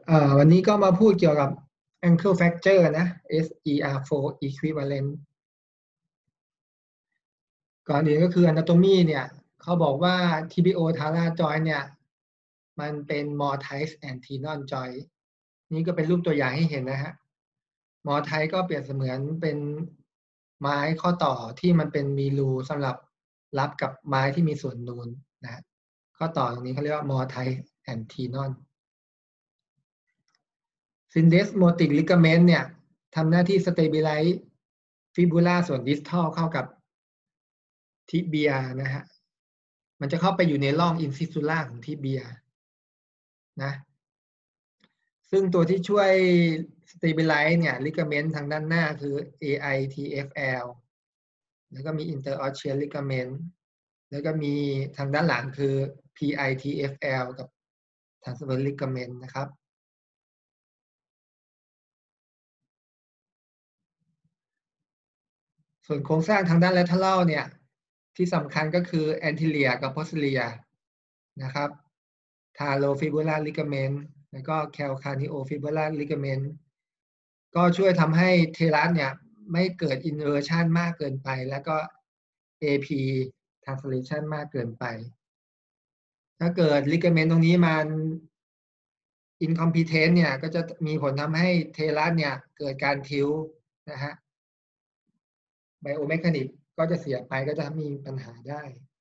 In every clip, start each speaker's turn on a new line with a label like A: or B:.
A: วันนี้ก็มาพูดเกี่ยวกับ ankle fracture นะ SER4 equivalent ก่อนอื่นก็คือ anatomy เนี่ยเขาบอกว่า TBO tala joint เนี่ยมันเป็น Mortise and Tenon joint นี่ก็เป็นรูปตัวอย่างให้เห็นนะฮะ Mortise ก็เปรียบเสมือนเป็นไม้ข้อต่อที่มันเป็นมีรูสำหรับรับกับไม้ที่มีส่วนนูนนะข้อต่อตรงนี้เขาเรียกว่า Mortise and Tenon Syndesmotic ligament เนี่ยทำหน้าที่ stabilize fibula ส่วน distal เข้ากับทิเบียนะฮะมันจะเข้าไปอยู่ในร่อง insula ของทิเบียนะซึ่งตัวที่ช่วย stabilize เนี่ย ligament ทางด้านหน้าคือ AITFL แล้วก็มี interosseous ligament แล้วก็มีทางด้านหลังคือ PITFL กับ transverse ligament นะครับส่วนโครงสร้างทางด้าน lateral เนี่ยที่สำคัญก็คือ anterior กับ posterior นะครับ talofibular ligament แล้วก็ calcaneofibular ligament ก็ช่วยทำให้เทรัสเนี่ยไม่เกิด inversion มากเกินไปแล้วก็ AP translation มากเกินไปถ้าเกิด ligament ตรงนี้มัน incompetent เนี่ยก็จะมีผลทำให้เทรัสเนี่ยเกิดการทิวนะฮะไบโอเมคานิกก็จะเสียไปก็จะมีปัญหาได้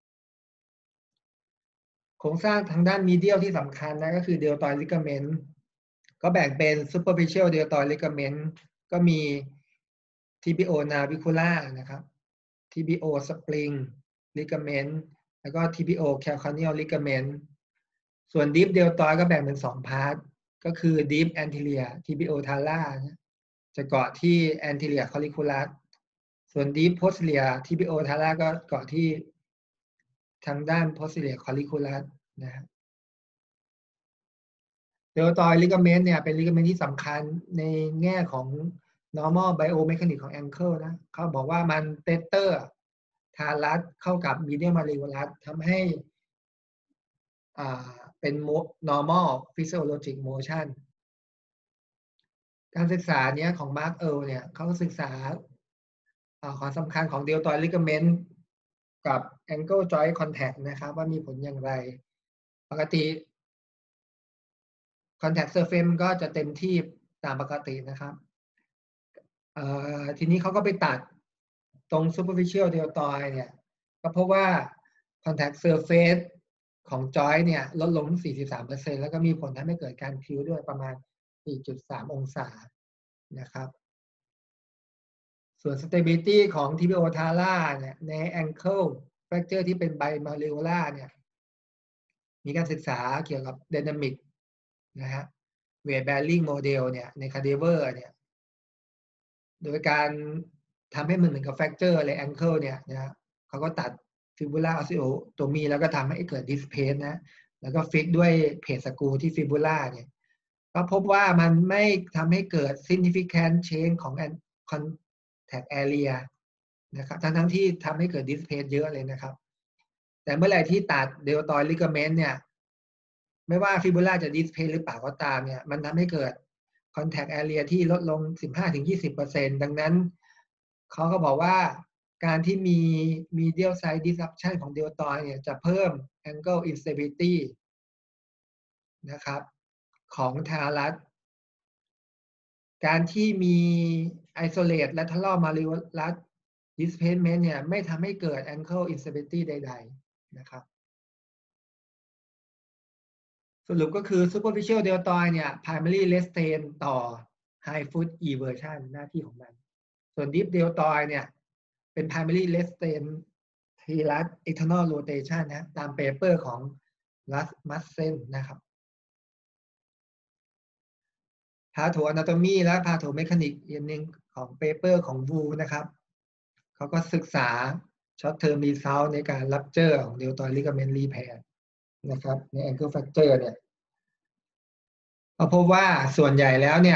A: โครงสร้างทางด้านมีเดียลที่สำคัญนะก็คือ deltoid ligament ก็แบ่งเป็น superficial deltoid ligament ก็มี TBO navicular นะครับ TBO spring ligament แล้วก็ TBO calcaneal ligament ส่วน deep deltoid ก็แบ่งเป็น2พาร์ทก็คือ deep anterior TBO thala จะเกาะที่ anterior colliculus ส่วน deep posterior TBO thala ก็เกาะที่ทางด้าน posterior colliculus นะครับ deltoid ligament เนี่ยเป็น ligament ที่สำคัญในแง่ของ normal biomechanics ของ ankle นะเขาบอกว่ามัน tether ทารัสเข้ากับ medial malleolus ทำให้เป็น normal physiologic motion การศึกษาเนี้ยของมาร์คเนี่ยเขาศึกษาความสำคัญของ deltoid ligament กับ ankle joint contact นะครับว่ามีผลอย่างไรปกติ contact surface ก็จะเต็มที่ตามปกตินะครับทีนี้เขาก็ไปตัดตรง superficial deltoid เนี่ยก็เพราะว่า contact surface ของ joint เนี่ยลดลง 43% แล้วก็มีผลทำให้เกิดการคิ้วด้วยประมาณ 4.3 องศานะครับส่วน stability ของ TBO thala เนี่ยใน ankle fracture ที่เป็น bimalleolar เนี่ยมีการศึกษาเกี่ยวกับ dynamic นะฮะ weight bearing model เนี่ยใน cadaver เนี่ยโดยการทำให้มันเหมือนกับ fracture เลย ankle เนี่ยนะเขาก็ตัด fibula osteotomy แล้วก็ทำให้เกิด displace นะแล้วก็ฟิกด้วยเพจสกรูที่ fibula เนี่ยก็พบว่ามันไม่ทำให้เกิด significant change ของ contact area นะครับทั้งที่ทำให้เกิด displace เยอะเลยนะครับแต่เมื่อไหร่ที่ตัด deltoid ligament เนี่ยไม่ว่า fibula จะ displace หรือเปล่าก็ตามเนี่ยมันทำให้เกิด contact area ที่ลดลง 15-20% ดังนั้นเขาก็บอกว่าการที่มี medial side disruption ของ deltoid เนี่ยจะเพิ่ม angle instability นะครับของทารัสการที่มี isolate lateral malleolus displacement เนี่ยไม่ทำให้เกิด ankle instability ใดๆนะครับสรุปก็คือ superficial deltoid เนี่ย primary restrain ต่อ high foot eversion หน้าที่ของมันส่วน deep deltoid เนี่ยเป็น primary restrain thrust external rotation นะตามเปเปอร์ของ Rasmussen นะครับPatho-anatomy และ Patho-mechanics อีกหนึ่งของเปเปอร์ของ Wu นะครับเขาก็ศึกษา short term result ในการ rupture ของ deltoid ligament repair นะครับใน ankle fracture เนี่ยพบว่าส่วนใหญ่แล้วเนี่ย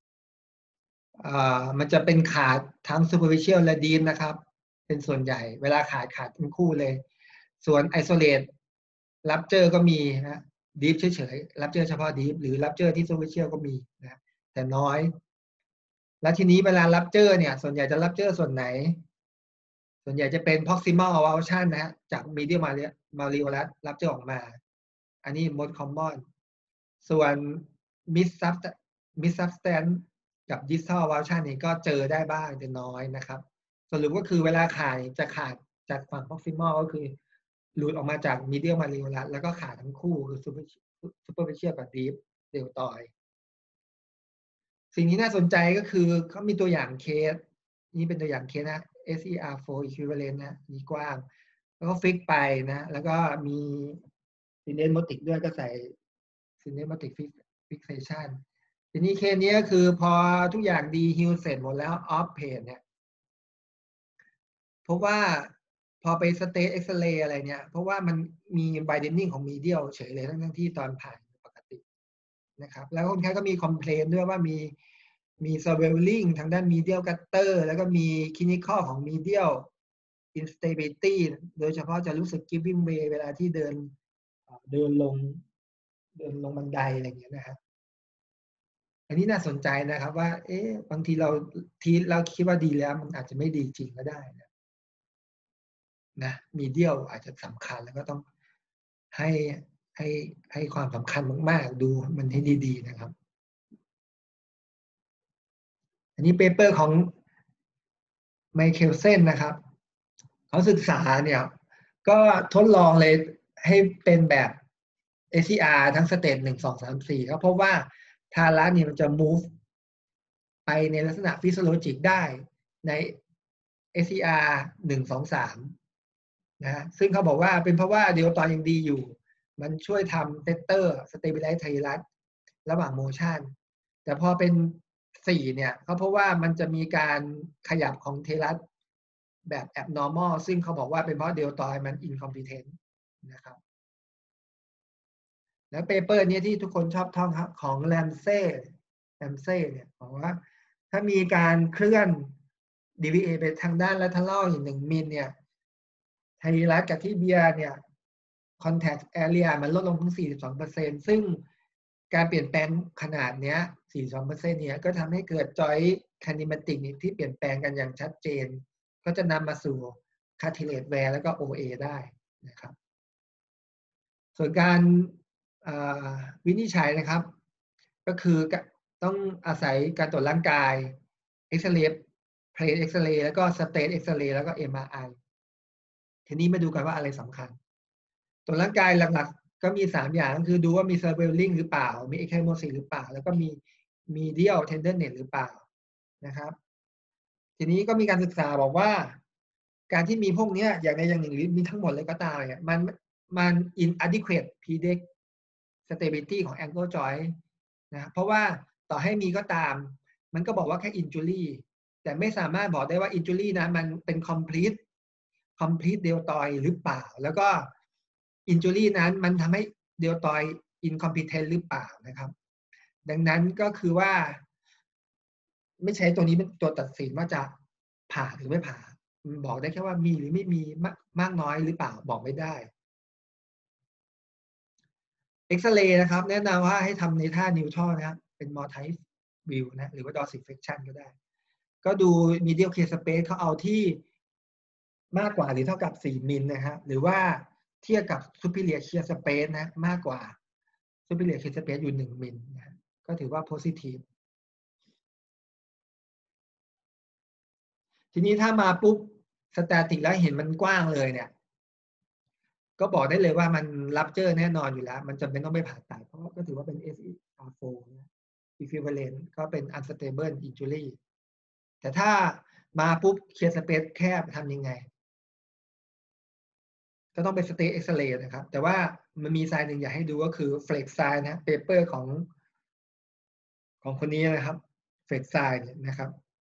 A: มันจะเป็นขาดทั้ง superficial และ deep นะครับเป็นส่วนใหญ่เวลาขาดทั้งคู่เลยส่วน isolate rupture ก็มีนะ deep เฉยๆ rupture เฉพาะ deep หรือ rupture ที่ superficial ก็มีนะแต่น้อยแล้วทีนี้เวลา rupture เนี่ยส่วนใหญ่จะ rupture ส่วนไหนส่วนใหญ่จะเป็น proximal avulsion นะฮะจาก medial malleolus rupture ออกมาอันนี้ most common ส่วน mid substance กับ distal avulsion นี่ก็เจอได้บ้างแต่น้อยนะครับสรุปก็คือเวลาขาดจะขาดจากฝั่ง proximal ก็คือหลุดออกมาจาก medial malleolus แล้วก็ขาดทั้งคู่คือ superficial กับ deep deltoid สิ่งที่น่าสนใจก็คือเขามีตัวอย่างเคสนี่เป็นตัวอย่างเคสนะ SER4 equivalent นะนี่กว้างแล้วก็ฟิกไปนะแล้วก็มี synecdoche ด้วยก็ใส่ synecdoche fixation ทีนี้เคสนี้ก็คือพอทุกอย่างดีฮิลเสร็จหมดแล้ว off pain เนี่ยเพราะว่าพอไปสเตทเอ็กซเรย์อะไรเนี่ยเพราะว่ามันมี widening ของ medial เฉยเลยทั้งที่ตอนผ่านปกตินะครับแล้วคนไข้ก็มีคอมเพลนด้วยว่ามี swelling ทางด้าน medial gutter แล้วก็มี clinical ของ medial instability โดยเฉพาะจะรู้สึก giving way เวลาที่เดินลงบันไดอะไรอย่างเงี้ยนะครับอันนี้น่าสนใจนะครับว่าบางทีเราคิดว่าดีแล้วมันอาจจะไม่ดีจริงก็ได้นะมีเดียลอาจจะสำคัญแล้วก็ต้องให้ความสำคัญมากๆดูมันให้ดีๆนะครับอันนี้เปเปอร์ของไมเคิลเซนนะครับเขาศึกษาเนี่ยก็ทดลองเลยให้เป็นแบบ ACR ทั้งสเตจ1 2 3 4ก็เพราะว่าทาระนี่มันจะ move ไปในลักษณะฟิสิโลจิกได้ใน ACR 1 2 3นะซึ่งเขาบอกว่าเป็นเพราะว่าเดลตายังดีอยู่มันช่วยทำเซตเตอร์สเตเบลไลซ์ไทรัสระหว่างโมชันแต่พอเป็น4เนี่ยเขาเพราะว่ามันจะมีการขยับของเทรัสแบบ abnormal ซึ่งเขาบอกว่าเป็นเพราะเดลตามัน incompetent นะครับแล้วเปเปอร์นี้ที่ทุกคนชอบท่องครับของแรมเซ่เนี่ยบอกว่าถ้ามีการเคลื่อน DVA ไปทางด้าน lateral อย่าง1 มิลเนี่ยไทรัสกับที่เบียเนี่ย contact area มันลดลงถึง 42% ซึ่งการเปลี่ยนแปลงขนาดเนี้ย 42% เนี่ยก็ทำให้เกิด joint kinematic ที่เปลี่ยนแปลงกันอย่างชัดเจนก็จะนำมาสู่ cartilage wear แล้วก็ OA ได้นะครับส่วนการวินิจฉัยนะครับก็คือต้องอาศัยการตรวจร่างกายเอ็กซเรย์เพลทเอ็กซเรย์แล้วก็สเตทเอ็กซเรย์แล้วก็ MRI ทีนี้มาดูกันว่าอะไรสำคัญตรวจร่างกายหลักๆก็มี3อย่างคือดูว่ามี swelling หรือเปล่ามี ecchymosis หรือเปล่าแล้วก็มี medial tenderness หรือเปล่านะครับทีนี้ก็มีการศึกษาบอกว่าการที่มีพวกนี้อย่างใดอย่างหนึ่งหรือมีทั้งหมดเลยก็ตามเนี่ยมัน inadequate predict stability ของ ankle joint นะเพราะว่าต่อให้มีก็ตามมันก็บอกว่าแค่ injury แต่ไม่สามารถบอกได้ว่า injury นั้นมันเป็น complete deltoid หรือเปล่าแล้วก็ injury นั้นมันทำให้ deltoid incompetent หรือเปล่านะครับดังนั้นก็คือว่าไม่ใช้ตัวนี้เป็นตัวตัดสินว่าจะผ่าหรือไม่ผ่าบอกได้แค่ว่ามีหรือไม่มีมากน้อยหรือเปล่าบอกไม่ได้เอ็กซเรย์นะครับแนะนำว่าให้ทำในท่านิวทรัลนะครับเป็น Mortise view นะหรือว่า dorsiflexion ก็ได้ก็ดู medial case space เขาเอาที่มากกว่าหรือเท่ากับ4 มิลนะฮะหรือว่าเทียบกับ superior case space นะมากกว่า superior case space อยู่1 มิลนะก็ถือว่า positive ทีนี้ถ้ามาปุ๊บสแตติกแล้วเห็นมันกว้างเลยเนี่ยก็บอกได้เลยว่ามันรับเจอแน่นอนอยู่แล้วมันจำเป็นต้องไปผ่าตัดเพราะก็ถือว่าเป็น SER4 นะ equivalent ก็เป็น unstable injury แต่ถ้ามาปุ๊บเคสสเปซแคบทำยังไงก็ต้องไปสเตทเอ็กซเรย์นะครับแต่ว่ามันมีไซน์หนึ่งอยากให้ดูก็คือเฟล็กไซน์นะเปเปอร์ของคนนี้นะครับเฟล็กไซน์นะครับ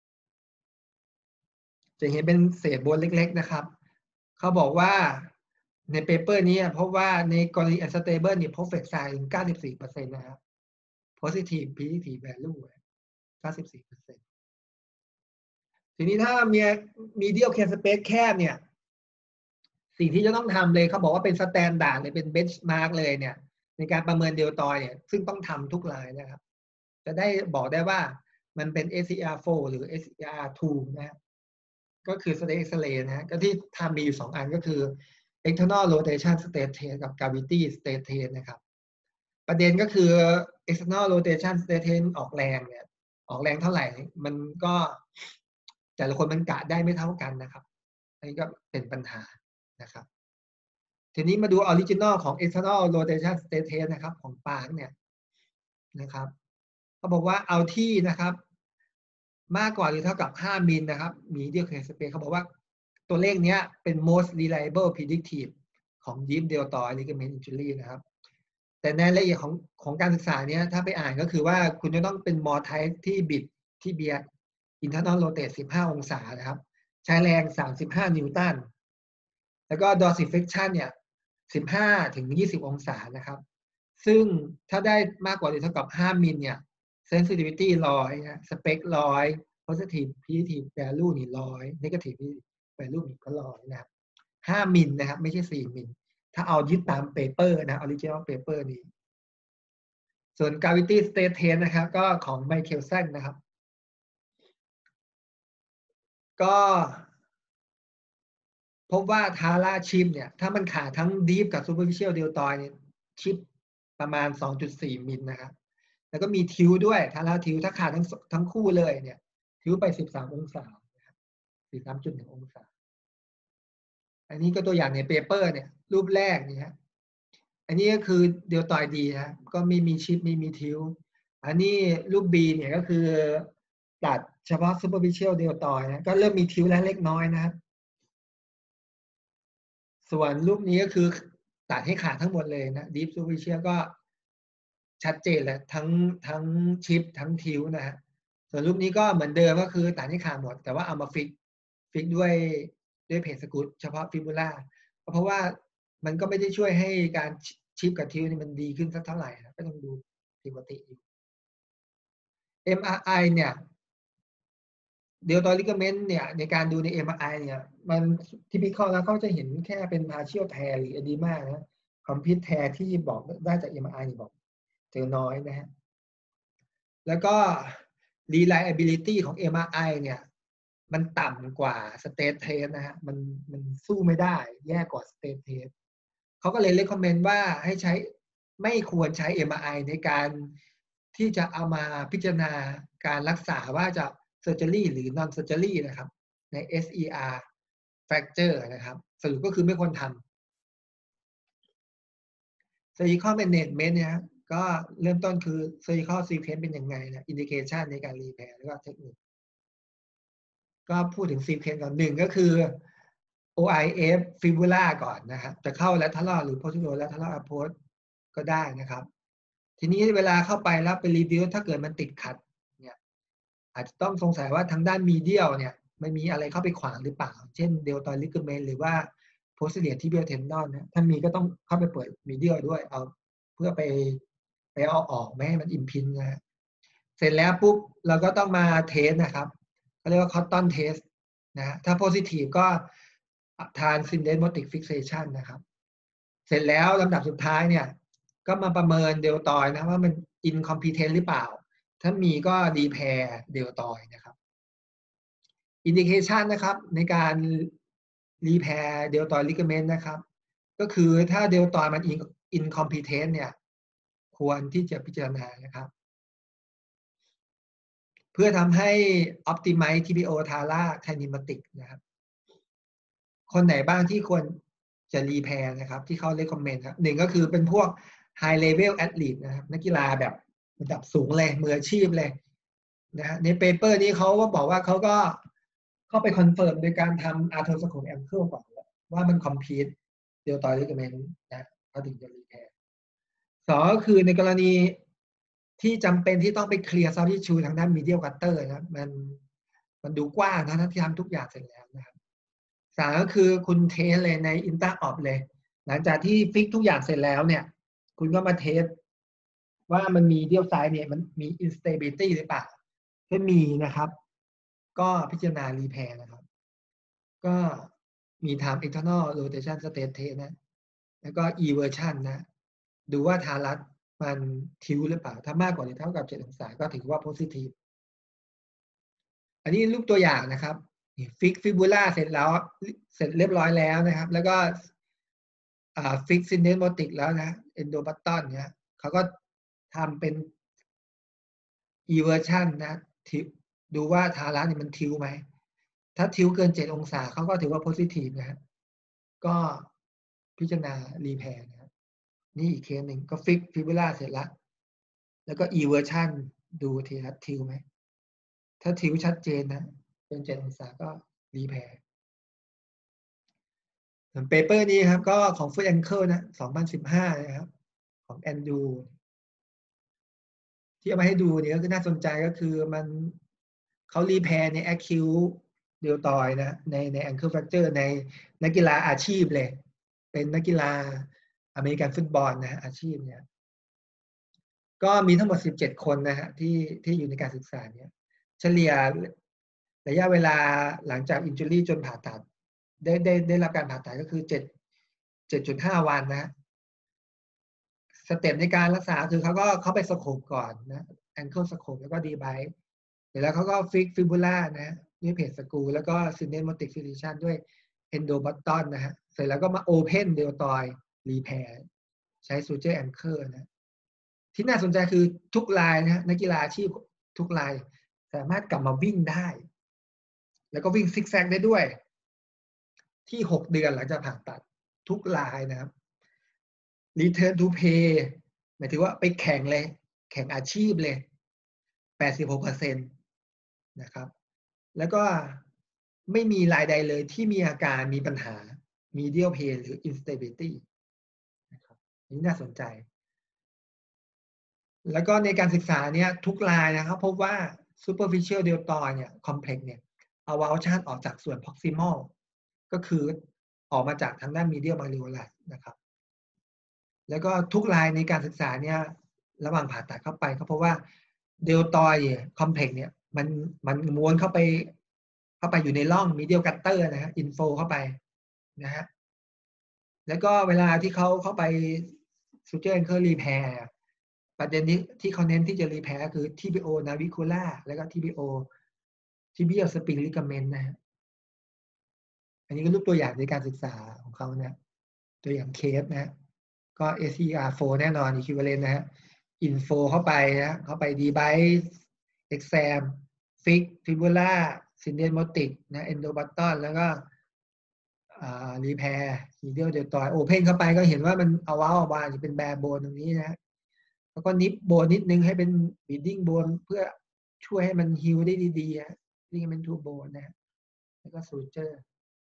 A: จะเห็นเป็นเศษบนเล็กๆนะครับเขาบอกว่าในเปเปอร์นี้เพราะว่าในกรณี unstable เนี่ยพบเฟล็กไซน์ถึง 94% นะครับ positive predictive value 94%ทีนี้ถ้ามี medial case space แคบเนี่ยสิ่งที่จะต้องทำเลยเขาบอกว่าเป็นสแตนดาร์ดเลยเป็นเบนช์มาร์กเลยเนี่ยในการประเมินเดลตอยเนี่ยซึ่งต้องทำทุกรายนะครับจะได้บอกได้ว่ามันเป็น SCR4 หรือ SCR2 นะก็คือ State X-ray นะก็ที่ทำมีอยู่2อันก็คือ external rotation state test กับ gravity state test นะครับประเด็นก็คือ external rotation state test ออกแรงเนี่ยออกแรงเท่าไหร่มันก็แต่ละคนมันกะได้ไม่เท่ากันนะครับอันนี้ก็เป็นปัญหานะครับทีนี้มาดู original ของ external rotation state test นะครับของปาร์คเนี่ยนะครับเขาบอกว่าเอาที่นะครับมากกว่าหรือเท่ากับ5มิลนะครับมีเดียวเคสเปซเขาบอกว่าตัวเลขนี้เป็น most reliable predictive ของ deep deltoid ligament injury นะครับแต่ในรายละเอียดของการศึกษาเนี้ยถ้าไปอ่านก็คือว่าคุณจะต้องเป็นมอไทป์ที่บิดที่เบียร์ internal rotate 15 องศานะครับใช้แรง35 นิวตันแล้วก็ dorsiflexion เนี่ย15 ถึง 20 องศานะครับซึ่งถ้าได้มากกว่าหรือเท่ากับ5มิลเนี่ย sensitivity 100นะ spec 100 positive predictive value นี่100 negative value นี่ก็100นะครับ5มิลนะครับไม่ใช่4มิลถ้าเอายึดตามเปเปอร์นะ original paper นี้ส่วน gravity state test นะครับก็ของไมเคิลสันนะครับก็พบว่าทาร่าชิปเนี่ยถ้ามันขาดทั้ง deep กับ superficial deltoid เนี่ยชิปประมาณ 2.4 มิลนะครับแล้วก็มีทิวด้วยทาร่าทิวถ้าขาดทั้งคู่เลยเนี่ยทิวไป13 องศา 13.1 องศาอันนี้ก็ตัวอย่างในเปเปอร์เนี่ยรูปแรกนี่ฮะอันนี้ก็คือเดลตอยดีฮะก็ไม่มีชิปไม่มีทิวอันนี้รูป B เนี่ยก็คือตัดเฉพาะ superficial deltoid นะก็เริ่มมีทิวแล้วเล็กน้อยนะครับส่วนรูปนี้ก็คือตัดให้ขาดทั้งหมดเลยนะ deep superficial ก็ชัดเจนแล้วทั้งชิปทั้งทิวนะฮะส่วนรูปนี้ก็เหมือนเดิมก็คือตัดให้ขาดหมดแต่ว่าเอามาฟิกด้วยเพจสกูตเฉพาะฟิบูล่าเพราะว่ามันก็ไม่ได้ช่วยให้การชิปกับทิวนี่มันดีขึ้นสักเท่าไหร่นะก็ต้องดูปกติอยู่ MRI เนี่ยเดลตอยลิกาเมนต์เนี่ยในการดูใน MRI เนี่ยมันทิปิคอลแล้วเขาจะเห็นแค่เป็น partial tear หรือ edema นะคอมพิวเตอร์ที่บอกได้จาก MRI นี่บอกเจอน้อยนะฮะแล้วก็ reliability ของ MRI เนี่ยมันต่ำกว่า state test นะฮะมันสู้ไม่ได้แย่กว่า state test เขาก็เลย recommend ว่าให้ใช้ไม่ควรใช้ MRI ในการที่จะเอามาพิจารณาการรักษาว่าจะ surgery หรือ non surgery นะครับใน SER fracture นะครับสรุปก็คือไม่ควรทำ surgical management เนี่ยก็เริ่มต้นคือ surgical sequence เป็นยังไงนะ indication ในการ repair แล้วก็เทคนิคก็พูดถึง sequence ก่อนหนึ่งก็คือ OIF fibula ก่อนนะครับจะเข้า lateral หรือ posterior lateral approach ก็ได้นะครับทีนี้เวลาเข้าไปแล้วไปรีวิวถ้าเกิดมันติดขัดเนี่ยอาจจะต้องสงสัยว่าทางด้านมีเดียลเนี่ยมันมีอะไรเข้าไปขวางหรือเปล่าเช่นเดลตอยลิกเมนหรือว่า posterior tibial tendon นะถ้ามีก็ต้องเข้าไปเปิดมีเดียลด้วยเอาเพื่อไปเอาออกไม่ให้มันอิมพินนะเสร็จแล้วปุ๊บเราก็ต้องมาเทสนะครับเขาเรียกว่า cotton test นะถ้า positive ก็ทาน syndesmotic fixation นะครับเสร็จแล้วลำดับสุดท้ายเนี่ยก็มาประเมินเดลตอยนะว่ามัน incompetent หรือเปล่าถ้ามีก็ repair เดลตอยนะครับ indication นะครับในการ repair เดลตอยลิกาเมนต์นะครับก็คือถ้าเดลตอยมัน incompetent เนี่ยควรที่จะพิจารณานะครับเพื่อทำให้ optimize TPO Tara kinematic นะครับคนไหนบ้างที่ควรจะรีแพร์นะครับที่เขาrecommend ครับหนึ่งก็คือเป็นพวก high level athlete นะครับนักกีฬาแบบระดับสูงเลยมืออาชีพเลยนะในเปเปอร์นี้เขาก็บอกว่าเขาก็เข้าไปคอนเฟิร์มโดยการทำ arthroscope ankle ก่อนว่ามัน complete deltoid ligament นะเขาถึงจะรีแพร์สองก็คือในกรณีที่จำเป็นที่ต้องไปเคลียร์ soft tissue ทางด้าน medial cutter นะมันดูกว้างนะที่ทำทุกอย่างเสร็จแล้วนะครับสามก็คือคุณเทสเลยใน inter op เลยหลังจากที่ฟิกทุกอย่างเสร็จแล้วเนี่ยคุณก็มาเทสว่ามันมีเดียวไซด์เนี่ยมันมี instability หรือเปล่าถ้ามีนะครับก็พิจารณารีแพร์นะครับก็มีทำ external rotation state test นะแล้วก็ eversion นะดูว่าทารัสมันทิวหรือเปล่าถ้ามากกว่าหรือเท่ากับ7 องศาก็ถือว่า positive อันนี้รูปตัวอย่างนะครับฟิกฟิบูล่าเสร็จแล้วเสร็จเรียบร้อยแล้วนะครับแล้วก็ฟิกซินเนโมติกแล้วนะเอนโดบัตตอนเนี่ยเขาก็ทำเป็น eversion นะดูว่าทารัสนี่มันทิวไหมถ้าทิวเกิน7 องศาเขาก็ถือว่า positive นะฮะก็พิจารณารีแพร์นะครับนี่อีกเคสหนึ่งก็ฟิกฟิบูล่าเสร็จแล้วแล้วก็ eversion ดูทีรัสทิวไหมถ้าทิวชัดเจนนะเกิน7 องศาก็รีแพร์ส่วนเปเปอร์นี้ครับก็ของ Foot Ankle นะ2015นะครับของแอนดูที่เอามาให้ดูเนี่ยก็คือน่าสนใจก็คือมันเขารีแพร์ใน acute deltoid นะใน ankle fracture ในนักกีฬาอาชีพเลยเป็นนักกีฬาอเมริกันฟุตบอลนะอาชีพเนี่ยก็มีทั้งหมด17 คนนะฮะที่อยู่ในการศึกษาเนี่ยเฉลี่ยระยะเวลาหลังจากอินจูรี่จนผ่าตัดได้รับการผ่าตัดก็คือ7.5 วันนะสเต็ปในการรักษาคือเขาไปสโคปก่อนนะแองเกิลสโคปแล้วก็ดีไบต์เสร็จแล้วเขาก็ฟิกฟิบูล่านะด้วยเพจสกูแล้วก็ซินเนโมติกฟิลิชันด้วยเอนโดบัตตอนนะฮะเสร็จแล้วก็มาโอเพนเดลตอยรีแพร์ใช้ซูเจอร์แองเกิลนะที่น่าสนใจคือทุกรายนะนักกีฬาอาชีพทุกรายสามารถกลับมาวิ่งได้แล้วก็วิ่งซิกแซกได้ด้วยที่6 เดือนหลังจากผ่าตัดทุกรายนะครับ Return to Play หมายถึงว่าไปแข่งเลยแข่งอาชีพเลย 86% นะครับแล้วก็ไม่มีรายใดเลยที่มีอาการมีปัญหา medial pain หรือ instability นะครับนี่น่าสนใจแล้วก็ในการศึกษาเนี่ยทุกรายนะครับพบว่า superficial deltoid เนี่ย complex เนี่ย avulsion ออกจากส่วน proximal ก็คือออกมาจากทางด้าน medial malleolus นะครับแล้วก็ทุกรายในการศึกษาเนี่ยระหว่างผ่าตัดเข้าไปก็เพราะว่าเดลตอยคอมเพล็กซ์เนี่ยมันม้วนเข้าไปอยู่ในร่องมีเดียลกัตเตอร์นะฮะอินโฟเข้าไปนะฮะแล้วก็เวลาที่เขาเข้าไปซูเจอร์แอนเคิลรีแพร์ประเด็นนี้ที่เขาเน้นที่จะรีแพร์คือ TBO navicular แล้วก็ TBO tibial spring ligament นะฮะอันนี้ก็รูปตัวอย่างในการศึกษาของเขานะตัวอย่างเคสนะก็ SER4 แน่นอน equivalent นะฮะ info เข้าไปนะเข้าไป device exam fix fibula syndesmotic นะ endobatton แล้วก็repair medial deltoid open เข้าไปก็เห็นว่ามันเอาว้าวบานจะเป็นแบร์โบนตรงนี้นะแล้วก็นิบโบนนิดนึงให้เป็น bleeding bone เพื่อช่วยให้มันฮิวได้ดีๆนะ ligament to bone นะแล้วก็ suture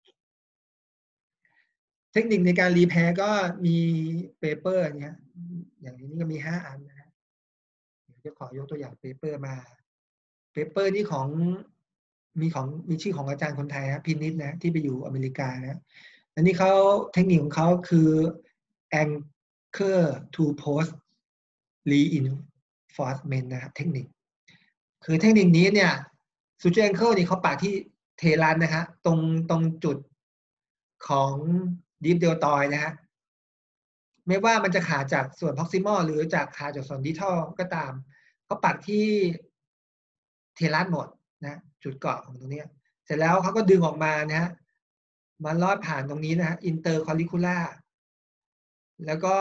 A: เทคนิคในการรีแพร์ก็มีเปเปอร์เนี่ยอย่างนี้ก็มี5 อันนะเดี๋ยวจะขอยกตัวอย่างเปเปอร์มาเปเปอร์นี้มีชื่อของอาจารย์คนไทยนะพินิจนะที่ไปอยู่อเมริกานะอันนี้เขาเทคนิคของเขาคือ anchor to post reinforcement นะครับเทคนิคคือเทคนิคนี้เนี่ยซูเจอร์แองเกิลนี่เขาปากที่เทรันนะฮะตรงจุดของดีฟเดลตอยนะฮะไม่ว่ามันจะขาดจากส่วน proximal หรือจากขาดจากส่วน distal ก็ตามเขาปักที่เทรัสหมดนะจุดเกาะของตรงนี้เสร็จแล้วเขาก็ดึงออกมานะฮะมาลอดผ่านตรงนี้นะฮะ intercollicular แล้วก็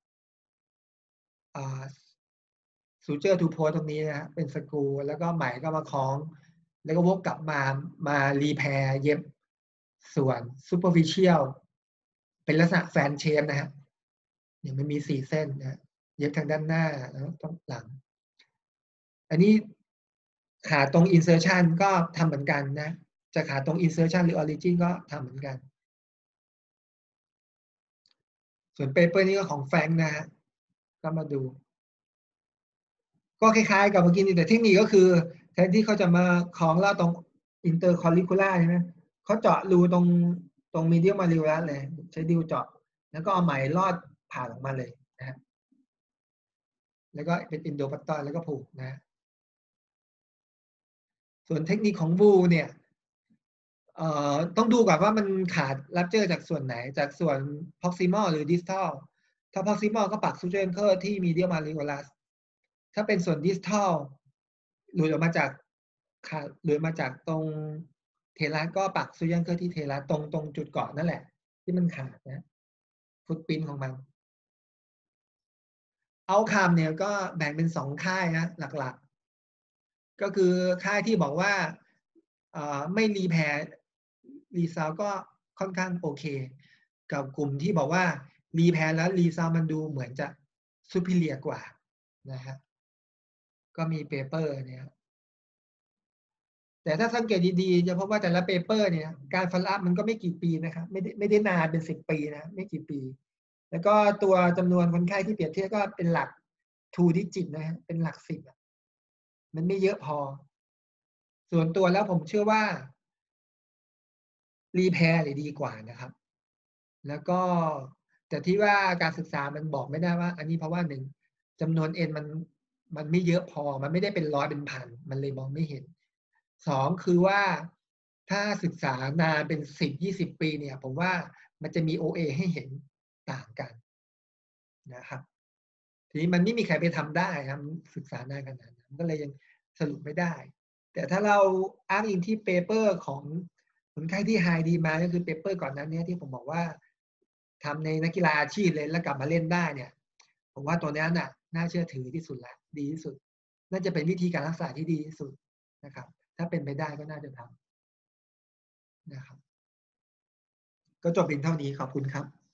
A: ซูเจอร์ทูโพสตรงนี้นะฮะเป็นสกรูแล้วก็ไหมก็มาคล้องแล้วก็วกกลับมารีแพร์เย็บส่วน superficial เป็นลักษณะแฟนเชฟนะฮะเนี่ยมันมี4 เส้นนะเย็บทางด้านหน้าแล้วตรงหลังอันนี้ขาตรง insertion ก็ทำเหมือนกันนะจะขาตรง insertion หรือ origin ก็ทำเหมือนกันส่วนเปเปอร์นี้ก็ของแฟรงค์นะฮะก็มาดูก็คล้ายๆกับเมื่อกี้นี่แต่เทคนิคก็คือแทนที่เขาจะมาคล้องแล้วตรง intercollicular ใช่ไหมเขาเจาะรูตรง medial malleolus เลยใช้ดิวเจาะแล้วก็เอาไหมลอดผ่านออกมาเลยนะฮะแล้วก็เป็น endobatton แล้วก็ผูกนะส่วนเทคนิคของวูเนี่ยต้องดูก่อนว่ามันขาด rupture จากส่วนไหนจากส่วน proximal หรือ distal ถ้า proximal ก็ปัก suture anchor ที่ medial malleolus ถ้าเป็นส่วน distal หลุดออกมาจากขาหลุดมาจากตรงเทลัสก็ปัก suture anchor ที่เทลัสตรงจุดเกาะนั่นแหละที่มันขาดนะฟุตปรินท์ของมัน outcome เนี่ยก็แบ่งเป็น2ค่ายนะหลักๆก็คือค่ายที่บอกว่าไม่รีแพร์รีซาวก็ค่อนข้างโอเคกับกลุ่มที่บอกว่ารีแพร์แล้วรีซาวมันดูเหมือนจะซูเปอร์เรียกว่านะฮะก็มีเปเปอร์เนี่ยแต่ถ้าสังเกตดีๆจะพบว่าแต่ละเปเปอร์เนี่ยการฟอลโล่อัพมันก็ไม่กี่ปีนะครับไม่ได้นานเป็น10 ปีนะไม่กี่ปี แล้วก็ตัวจำนวนคนไข้ที่เปรียบเทียบก็เป็นหลัก 2 digit นะฮะเป็นหลัก10มันไม่เยอะพอ ส่วนตัวแล้วผมเชื่อว่ารีแพร์ดีกว่านะครับแล้วก็แต่ที่ว่าการศึกษามันบอกไม่ได้ว่าอันนี้เพราะว่า1จำนวนเอ็นมันไม่เยอะพอมันไม่ได้เป็นร้อยเป็นพันมันเลยมองไม่เห็น2คือว่าถ้าศึกษานานเป็น10-20 ปีเนี่ยผมว่ามันจะมี OA ให้เห็นต่างกันนะครับทีนี้มันไม่มีใครไปทำได้ครับศึกษานานขนาดนั้นก็เลยยังสรุปไม่ได้แต่ถ้าเราอ้างอิงที่เปเปอร์ของคนไข้ที่ High Demand ก็คือเปเปอร์ก่อนหน้านี้ที่ผมบอกว่าทำในนักกีฬาอาชีพเลยแล้วกลับมาเล่นได้เนี่ยผมว่าตัวนั้นน่ะน่าเชื่อถือที่สุดแล้วดีที่สุดน่าจะเป็นวิธีการรักษาที่ดีที่สุดนะครับถ้าเป็นไปได้ก็น่าจะทำนะครับก็จบเพียงเท่านี้ขอบคุณครับ